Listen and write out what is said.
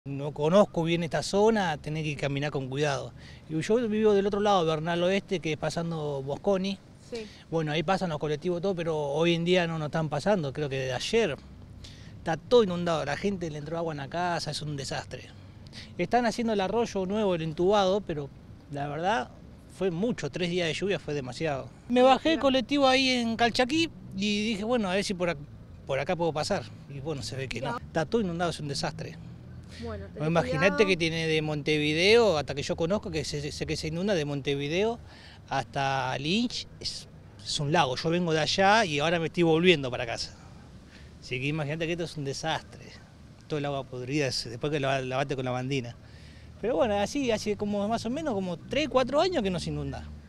No conozco bien esta zona, tenés que caminar con cuidado. Y yo vivo del otro lado, Bernal Oeste, que es pasando Bosconi. Sí. Bueno, ahí pasan los colectivos todo, pero hoy en día no nos están pasando, creo que desde ayer. Está todo inundado, la gente le entró agua en la casa, es un desastre. Están haciendo el arroyo nuevo, el entubado, pero la verdad fue mucho, 3 días de lluvia fue demasiado. Me bajé el colectivo ahí en Calchaquí y dije, bueno, a ver si por acá puedo pasar. Y bueno, se ve que no. Está todo inundado, es un desastre. Bueno, Imagínate que tiene de Montevideo, hasta que yo conozco, que sé que se inunda de Montevideo hasta Lynch, es un lago. Yo vengo de allá y ahora me estoy volviendo para casa. Así que imagínate que esto es un desastre. Todo el agua podrida después que lavaste con la bandina. Pero bueno, así hace como más o menos como 3, 4 años que nos inunda.